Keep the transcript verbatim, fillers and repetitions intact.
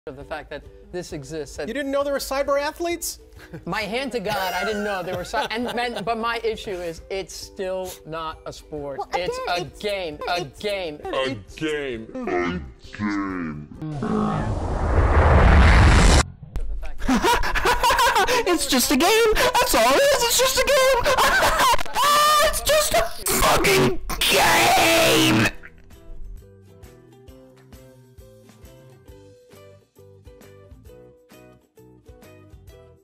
of the fact that this exists. And you didn't know there were cyber athletes? my hand to God, I didn't know there were some. And man, but my issue is, it's still not a sport. Well, again, it's a it's, game. A it's, game. A game. A game. It's just a game. That's all it is. It's just a game. It's just a fucking game.